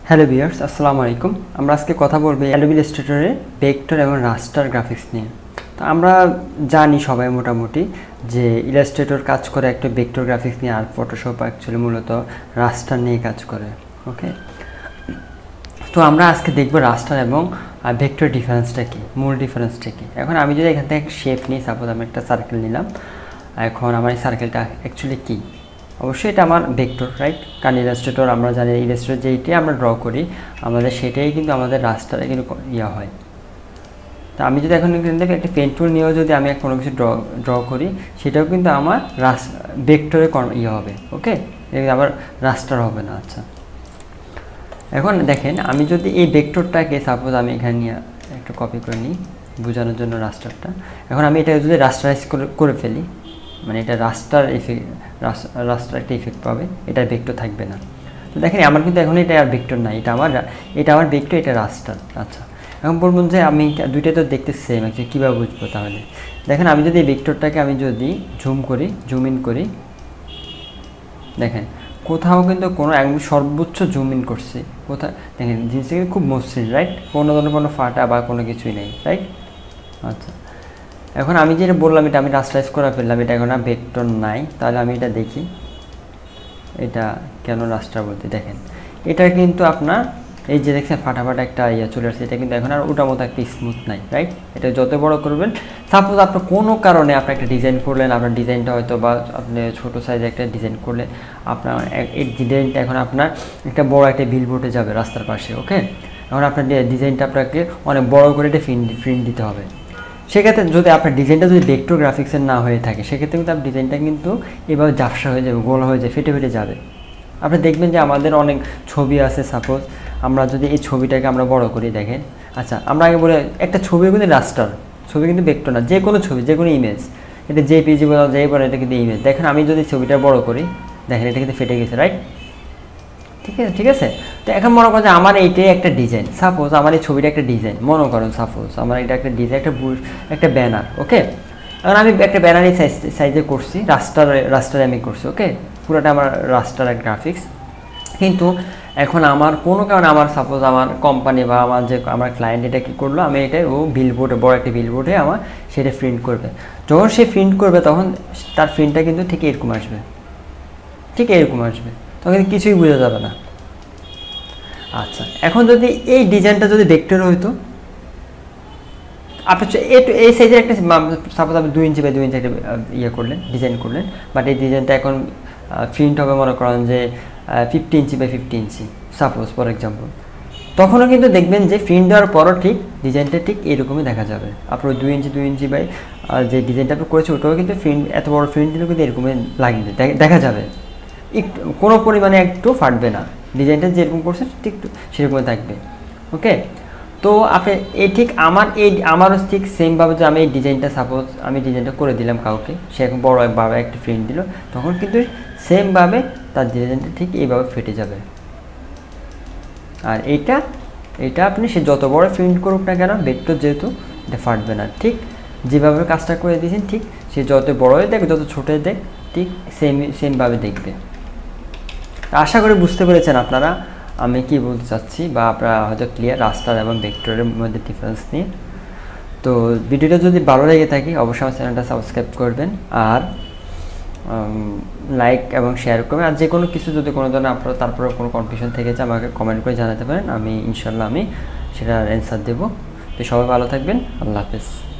Hello viewers, আসসালামু আলাইকুম। আমরা আজকে কথা বলবো অ্যাডোবি ইলাস্ট্রেটরে ভেক্টর এবং রাস্টার গ্রাফিক্স নিয়ে। তো আমরা জানি সবাই মোটামুটি যে ইলাস্ট্রেটর কাজ করে একটা ভেক্টর গ্রাফিক্স নিয়ে, আর ফটোশপ অ্যাকচুয়ালি মূলত রাস্টার নিয়ে কাজ করে। ওকে, তো আমরা আজকে দেখব রাস্টার এবং ভেক্টর ডিফারেন্সটা কী, মূল ডিফারেন্সটা কী। এখন আমি যদি এখান থেকে একটা শেপ নিই, সাপোজ আমি একটা সার্কেল নিলাম। এখন আমার এই সার্কেলটা অ্যাকচুয়ালি কী? অবশ্যই এটা আমার ভেক্টর, রাইট? কারণ ইলাস্ট্রেটর আমরা জানি, ইলাস্ট্রেটর যেইটাই আমরা ড্র করি আমাদের সেটাই কিন্তু আমাদের রাস্টারে কিন্তু ইয়ে হয়। তো আমি যদি এখন একটা পেন টুল নিয়েও যদি আমি কোনো কিছু ড্র করি, সেটাও কিন্তু আমার ভেক্টরে ইয়ে হবে। ওকে, আবার রাস্টার হবে না। আচ্ছা, এখন দেখেন আমি যদি এই ভেক্টরটাকে সাপোজ আমি এখানে নিয়ে একটু কপি করে নিই বোঝানোর জন্য রাস্টারটা। এখন আমি এটা যদি রাস্টারাইজ করে ফেলি, মানে এটা রাস্টার একটা ইফেক্ট পাবে, এটা ভেক্টর থাকবে না। তো দেখেন আমার কিন্তু এখন এটা আর ভেক্টর নাই, এটা আমার ভেক্টর, এটা রাস্টার। আচ্ছা, এখন বলবেন যে আমি দুইটা তো দেখতে সেম, অ্যাকচুয়ালি কীভাবে বুঝবো? তাহলে দেখেন আমি যদি এই ভেক্টরটাকে আমি যদি জুম ইন করি, দেখেন কোথাও কিন্তু কোনো একদম সর্বোচ্চ জুম ইন করছি, কোথাও দেখেন জিনিসটা কিন্তু খুব মসৃণ, রাইট? কোনো ধরনের কোনো ফাটা বা কোনো কিছুই নেই, রাইট? আচ্ছা, এখন আমি যেটা বললাম এটা আমি রাস্টারাইজ করে ফেললাম, এটা এখন আর ভেক্টর নাই। তাহলে আমি এটা দেখি, এটা কেন রাস্টার বলতে, দেখেন এটা কিন্তু আপনার এই যে দেখছেন ফাটাফাটা একটা ইয়ে চলে আসছে, এটা কিন্তু এখন আর ওটার মতো একটা স্মুথ নাই, রাইট? এটা যত বড় করবেন, সাপোজ আপনার কোনো কারণে আপনি একটা ডিজাইন করলেন, আপনার ডিজাইনটা হয়তো বা আপনি ছোটো সাইজে একটা ডিজাইন করলেন, আপনার এই ডিজাইনটা এখন আপনার একটা বড় একটা বিলবোর্ডে যাবে রাস্তার পাশে। ওকে, এখন আপনার ডিজাইনটা আপনাকে অনেক বড় করে এটা প্রিন্ট দিতে হবে। সেক্ষেত্রে যদি আপনার ডিজাইনটা যদি ভেক্টর গ্রাফিক্সের না হয়ে থাকে, সেক্ষেত্রে কিন্তু আপনার ডিজাইনটা কিন্তু এভাবে ঝাপসা হয়ে যাবে, গোল হয়ে যায়, ফেটে যাবে। আপনি দেখবেন যে আমাদের অনেক ছবি আছে, সাপোজ আমরা যদি এই ছবিটাকে আমরা বড় করি, দেখেন। আচ্ছা, আমরা আগে বলে একটা ছবি কিন্তু রাস্টার, ছবি কিন্তু ভেক্টর না, যে কোনো ছবি, যে কোনো ইমেজ, এটা জেপিজি বলা যাই বলে, এটা কিন্তু ইমেজ। দেখেন আমি যদি ছবিটা বড় করি, দেখেন এটা কিন্তু ফেটে গেছে, রাইট? ঠিক আছে। তো এখন মনে করো যে আমার এইটাই একটা ডিজাইন, সাপোজ আমার এই ছবিটা একটা ডিজাইন, মনে করুন সাপোজ আমার এটা একটা ডিজাইন, একটা ব্যানার। ওকে, এখন আমি একটা ব্যানার এই সাইজে করছি, রাস্টারে আমি করছি। ওকে, পুরোটা আমার রাস্টার গ্রাফিক্স। কিন্তু এখন আমার কোনো কারণে আমার সাপোজ আমার কোম্পানি বা আমার ক্লায়েন্ট এটা কী করলো, আমি এটা বিলবোর্ডে, বড় একটা বিলবোর্ডে আমার সেটা প্রিন্ট করবে। যখন সে প্রিন্ট করবে তখন তার প্রিন্টটা কিন্তু ঠিক এরকম আসবে, তখন কিছুই বোঝা যাবে না। আচ্ছা, এখন যদি এই ডিজাইনটা যদি ভেক্টর হইতো, আপনি এই সাইজের একটা সাপোজ আপনি 2 ইঞ্চি বাই 2 ইঞ্চি একটা ইয়ে করলেন, ডিজাইন করলেন, বাট এই ডিজাইনটা এখন প্রিন্ট হবে মনে করেন যে 50 inch by 50 inch suppose, for example. তখনও কিন্তু দেখবেন যে প্রিন্ট দেওয়ার পরও ঠিক ডিজাইনটা ঠিক এরকমই দেখা যাবে। আপনার 2 ইঞ্চি বাই যে ডিজাইনটা আপনি করেছে ওটাও কিন্তু এত বড় প্রিন্ট দিলেও কিন্তু এরকমই লাগবে, দেখা যাবে, একটু কোনো পরিমাণে একটু ফাটবে না, ডিজাইনটা যেরকম করছে ঠিক সেরকমই থাকবে। ওকে, তো আপনি ঠিক আমারও ঠিক সেমভাবে যে আমি এই ডিজাইনটা, সাপোজ আমি ডিজাইনটা করে দিলাম কাউকে, সে এখন বড়ভাবে একটা প্রিন্ট দিল, তখন কিন্তু সেমভাবে তার ডিজাইনটা ঠিক এইভাবে ফেটে যাবে। আর এইটা আপনি সে যত বড় প্রিন্ট করুক না কেন, ভেক্টর যেহেতু, এটা ফাটবে না। ঠিক যেভাবে কাজটা করে দিয়েছেন, ঠিক সে যত বড়ই দেখ যত ছোটোই দেখ, ঠিক সেমভাবে দেখবে। আশা করি বুঝতে পেরেছেন আপনারা আমি কি বলতে চাচ্ছি, বা আপনারা হয়তো ক্লিয়ার রাস্টার এবং ভেক্টরের মধ্যে ডিফারেন্স নিয়ে। তো ভিডিওটা যদি ভালো লেগে থাকে অবশ্যই আমার চ্যানেলটা সাবস্ক্রাইব করবেন, আর লাইক এবং শেয়ার করবেন। আর যে কোনো কিছু যদি কোনো ধরনের আপনারা তারপরে কোনো কনফিউশন থেকে যায় আমাকে কমেন্ট করে জানাতে পারেন, আমি ইনশাল্লাহ সেটার অ্যান্সার দেবো। তো সবাই ভালো থাকবেন, আল্লাহ হাফেজ।